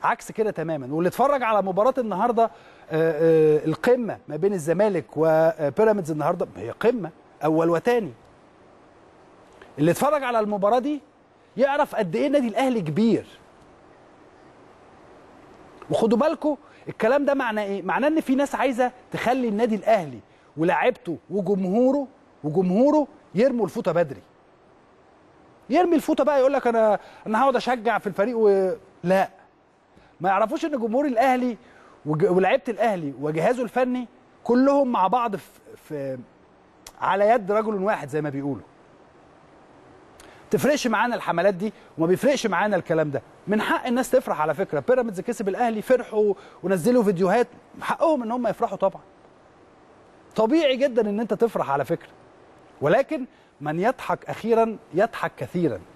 عكس كده تماما. واللي اتفرج على مباراه النهارده القمه ما بين الزمالك وبيراميدز النهارده، هي قمه اول وثاني. اللي اتفرج على المباراه دي يعرف قد ايه النادي الاهلي كبير. وخدوا بالكم الكلام ده معناه ايه؟ معناه ان في ناس عايزه تخلي النادي الاهلي ولاعيبته وجمهوره يرموا الفوطه بدري. يرمي الفوطه بقى، يقول لك انا هقعد اشجع في الفريق لا، ما يعرفوش ان جمهور الاهلي ولاعيبه الاهلي وجهازه الفني كلهم مع بعض في على يد رجل واحد زي ما بيقولوا. تفرقش معانا الحملات دي وما بيفرقش معانا الكلام ده. من حق الناس تفرح على فكره، بيراميدز كسب الاهلي فرحوا ونزلوا فيديوهات، حقهم ان هم يفرحوا طبعا. طبيعي جدا ان انت تفرح على فكره، ولكن من يضحك اخيرا يضحك كثيرا.